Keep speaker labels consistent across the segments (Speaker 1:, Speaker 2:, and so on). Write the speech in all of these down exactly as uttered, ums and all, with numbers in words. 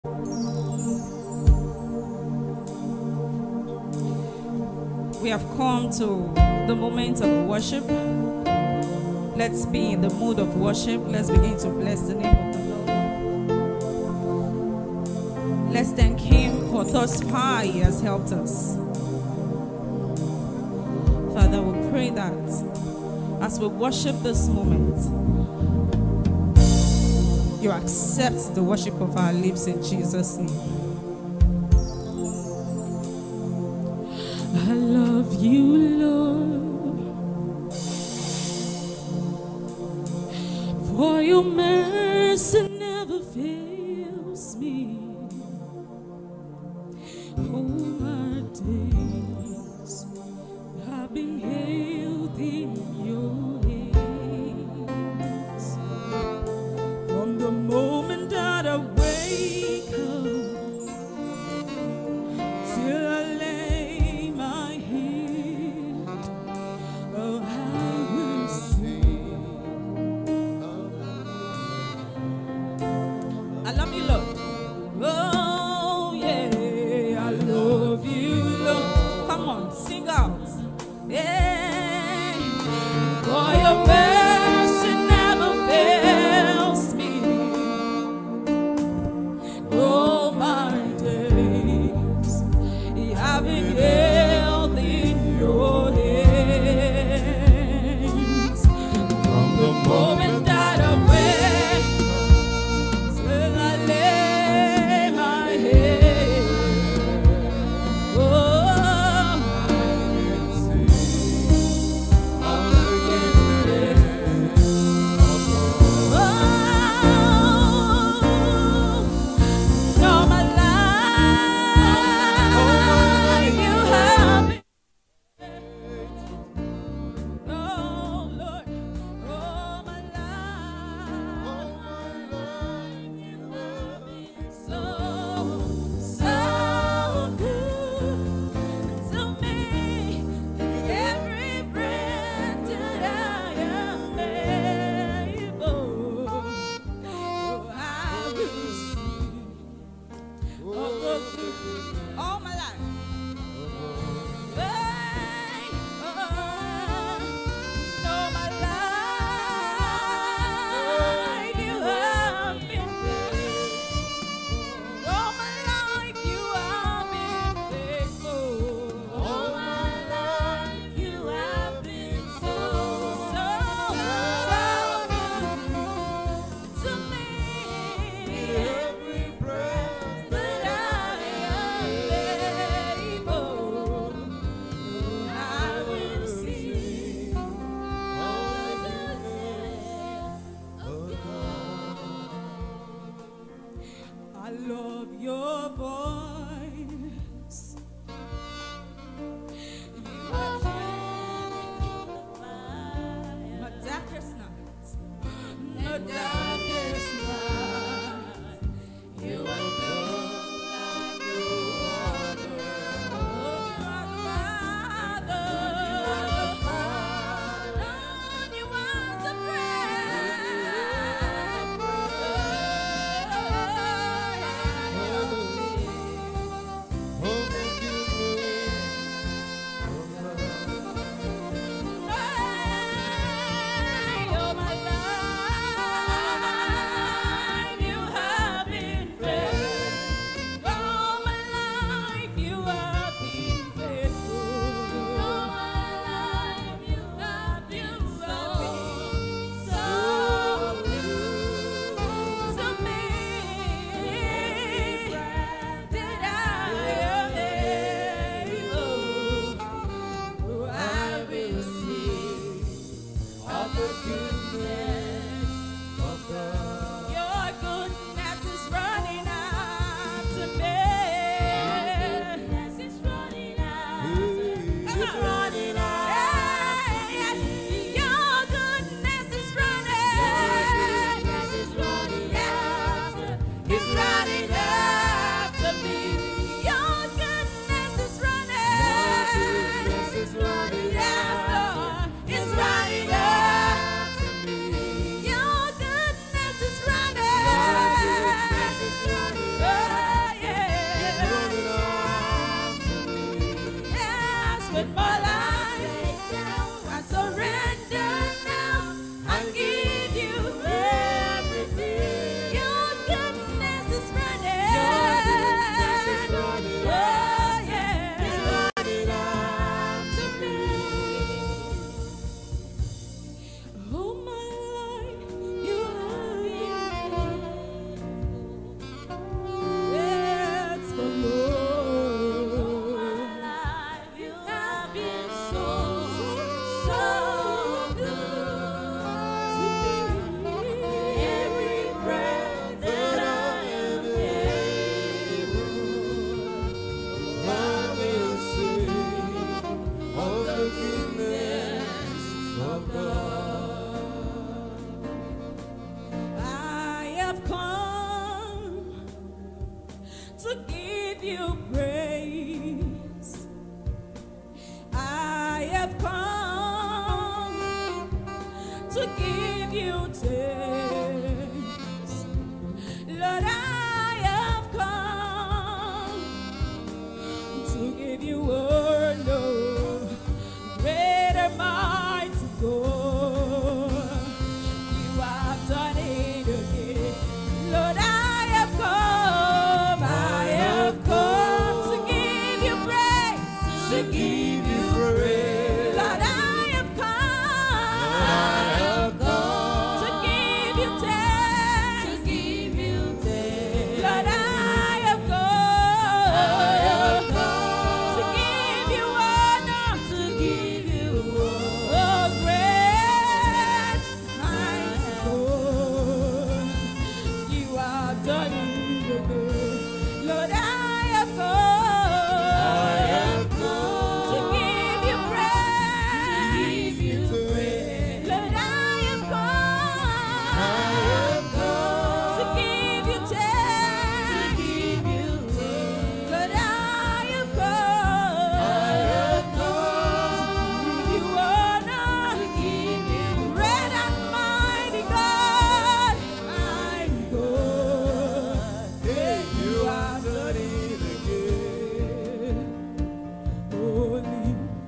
Speaker 1: We have come to the moment of worship. Let's be in the mood of worship. Let's begin to bless the name of the Lord. Let's thank Him for thus far He has helped us. Father, we pray that as we worship this moment, you accept the worship of our lips in Jesus' name. I love you, Lord, for your mercy never fails me. All my days I've been held in your hands. From the moment that I wake up till I lay my head, oh, I will sing. I love you, Lord. Oh, yeah, I love you, Lord. Come on, sing out. Yeah, for your mercy never fails me. All my days I've been held in your hands. From the moment that I wake till I lay my head, oh, oh, all my life you have been. Oh Lord, all my life you have been so, so good to me. Every breath that I am able, oh, I will sing of the good all my life. Hey, oh, all my life you have been faithful. All my life you have been faithful. All my life you have been so, so, so good to me. Every breath that I am able, I will sing of the goodness of God. I love your voice. You are my darkest night, my darkest night. You are good like no other. Oh, you are the Father. Lord, you are the friend. to give you praise. I have come to give you thanks. Lord, I have come to give you honor, great and mighty God. You have done it again. Lord, I have come, I have come to give you praise, to give you praise. Lord, I have come, I have come to give you thanks, to give you thanks. Lord, I have come, I have come to give you honor, to give you honor. Oh, great, mighty God, you have done it again. Lord, I have come, to give you praise, to give you praise. Lord, I have come, to give you thanks, to give you thanks. Lord, I have come, to give you honor, to give you great and mighty God, mighty God. Hey, you have done it again. Holy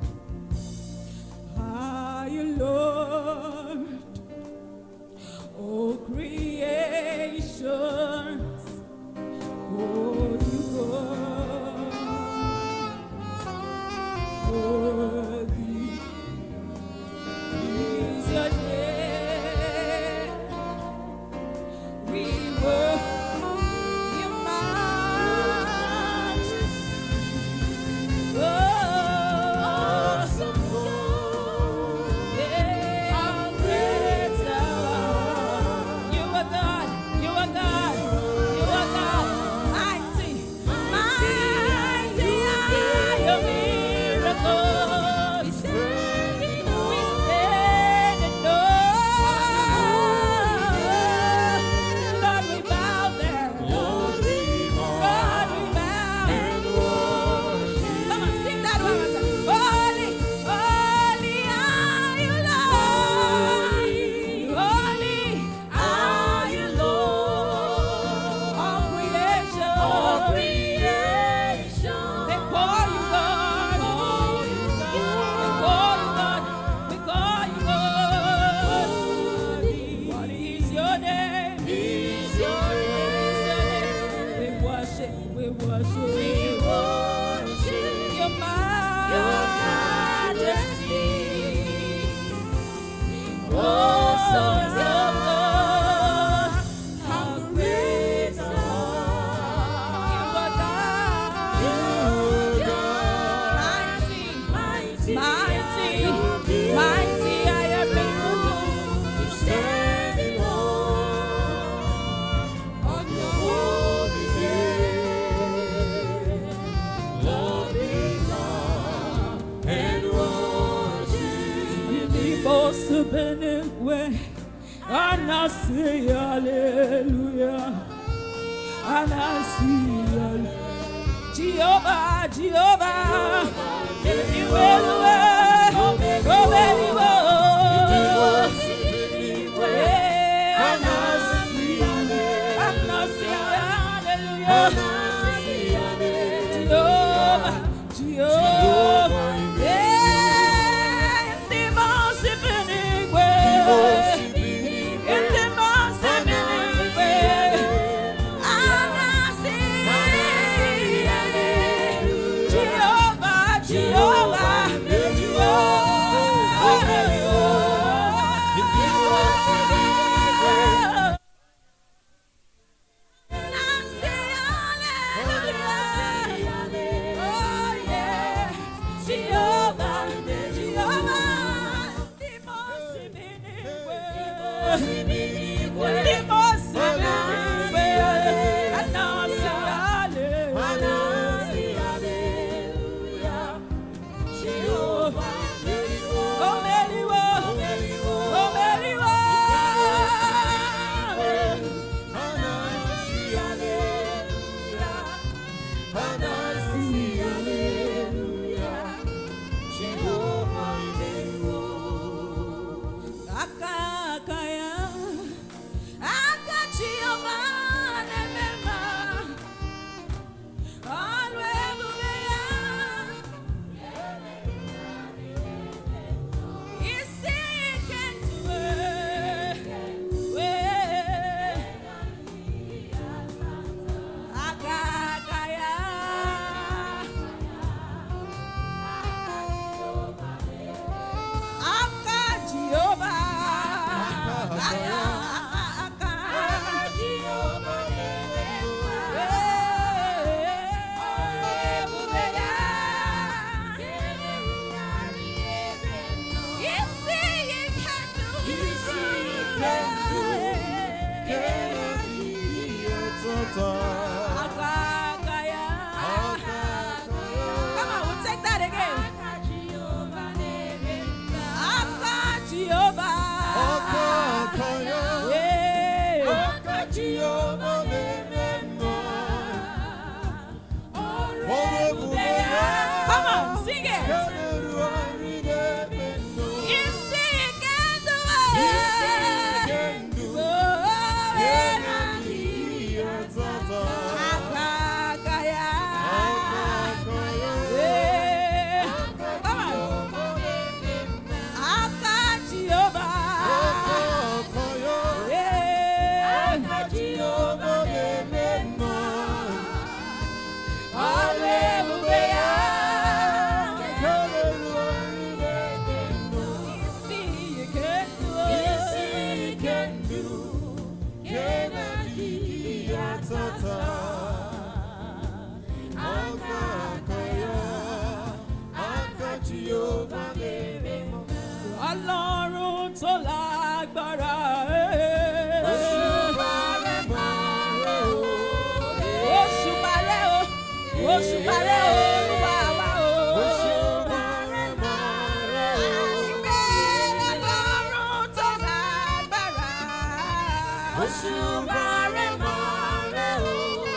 Speaker 1: are you, Lord, all creations. Holy God, holy is your name. We worship your majesty. Awesome God, yeah, how great thou art. You are God, you are God, you are God. Mighty, mighty are your miracles. We stand in awe, we stand in awe. Lord, we bow there. Lord, we bow. Come on, sing that one more time. Holy, holy are you, Lord. Holy are you, Lord. All creation, all creation, they call you God. They call you God. We call you God. What is your name? Is your name? We worship, we worship, we worship your majesty. Awesome God, how great thou art. You are God. Mighty, mighty, mighty are your miracles. We stand in awe on your holy name. Lord, we bow and worship. The most benigwe, and I say hallelujah, and I see hallelujah. Jehovah, Jehovah, if you will, oh, very well. Yeah, and I see hallelujah, and I see hallelujah. Jehovah, Jehovah, yeah, the most benigwe, in the most benigwe, and I see hallelujah. Òṣùbàrẹ̀ Olúwa wa o. Òṣùbàrẹ̀ mọ́rẹ̀ o. Ànígbé Ọlọ́run tó lágbára. Òṣùbàrẹ̀ mọ́rẹ̀ o.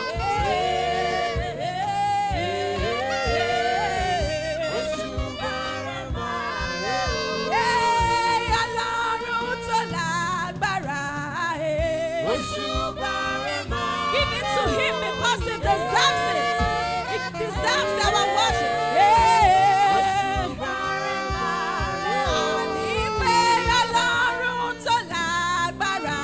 Speaker 1: Òṣùbàrẹ̀ mọ́rẹ̀ o. Ọlọ́run tó lágbára. Òṣùbàrẹ̀ mọ́rẹ̀ o. Give it to him because he deserves it. He deserves our worship. Ànígbé Ọlọ́run tó lágbára.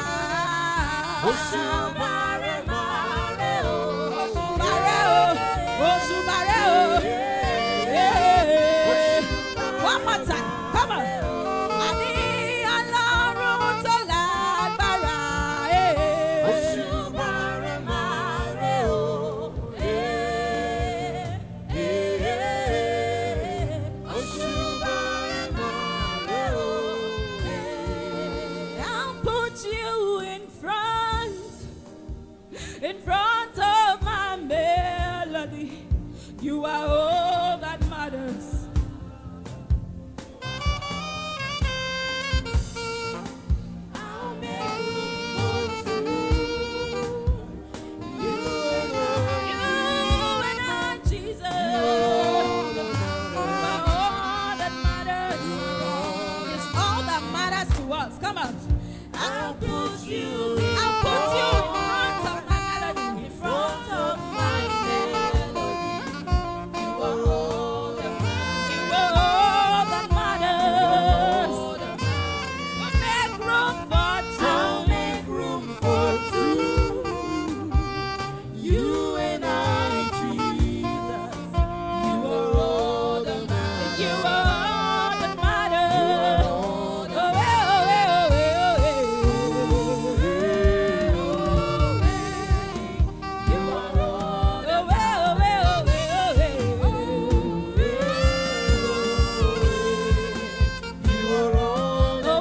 Speaker 1: Òṣùbàrẹ̀ mọ́rẹ̀ o. Òṣùbàrẹ̀ o. Òṣùbàrẹ̀ o. One more time. Come on. Àní Ọlọ́run tó lágbára. Òṣùbàrẹ̀ mọ́rẹ̀ o. Òṣùbàrẹ̀ mọ́rẹ̀ o. I'll put you in front, in front of my melody. You are all that matters. I'll make room for two. You and I, you and I, Jesus. You are all that matters. It's all that matters to us. Come on. I'll put you, I'll put you in front of my melody, in front of my melody. You are all that matters. You are all that matters. We'll make room for two. I'll make room for two. You and I, Jesus. You are all that matters. You are all that matters. Oh, eh, oh, eh, oh, eh, oh, eh. You are all that matters. Oh, eh, oh, eh, oh, eh, oh, eh. You are all that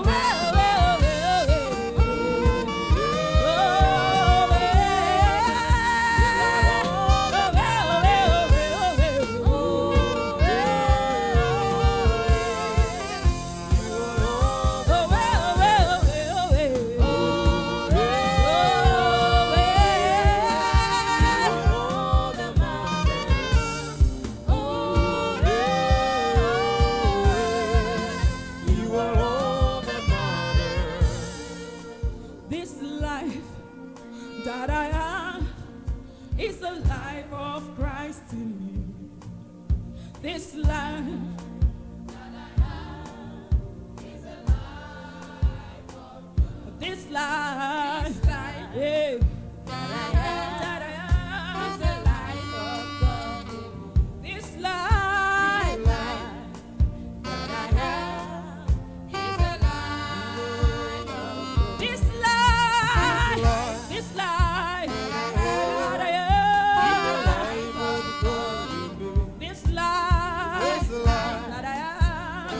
Speaker 1: This life that I am is the life of Christ in me. This life that I am is the life of God. This life, yeah, that I am, that I am is the life of God. This life that I am is the life of God. This life, this life that I am, this life that I am,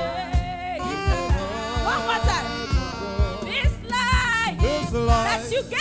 Speaker 1: yeah, is the life. One more time. This life that you gave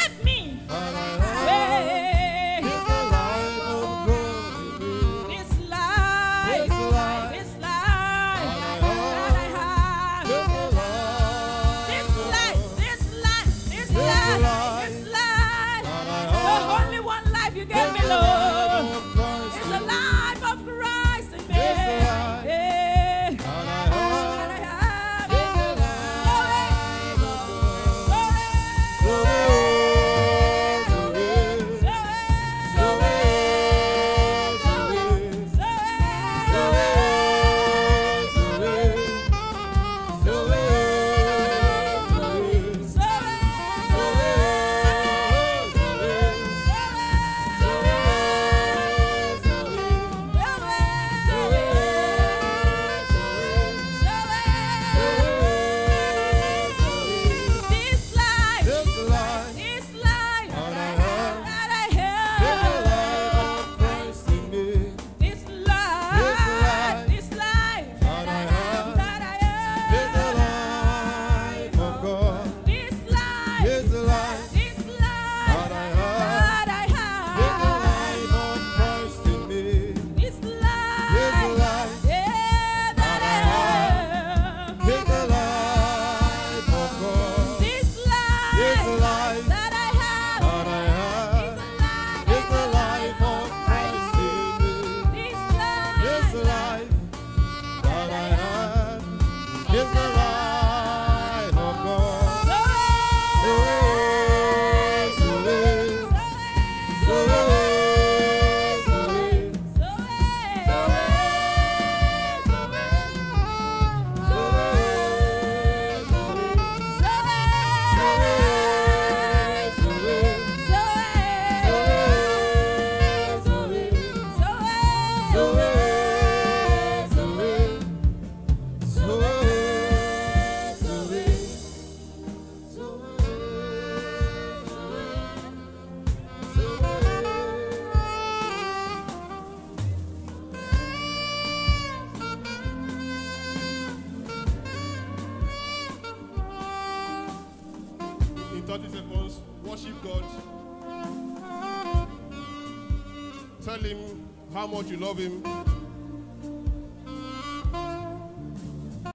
Speaker 2: thirty seconds. Worship God. Tell him how much you love him.